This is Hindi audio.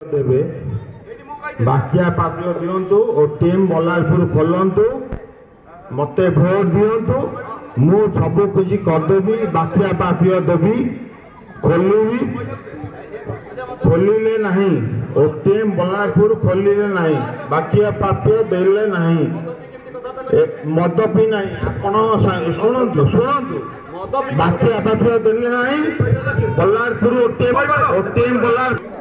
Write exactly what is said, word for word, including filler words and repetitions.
देवे बाकिया पापियो दिंतु और टीम बल्लारपुर खोलतु मते भोट दिंतु मु सब कुछ करदेवी बाकिया पापियो देवी खोलि खोलिले नहीं और टीम बल्लारपुर खोलिले नहीं बाकिया पापियो देले नहीं मद पी नहीं आपण शुणु शुणु बाकिया पापियो देले नहीं बल्लारपुर टीम टीम बल्लार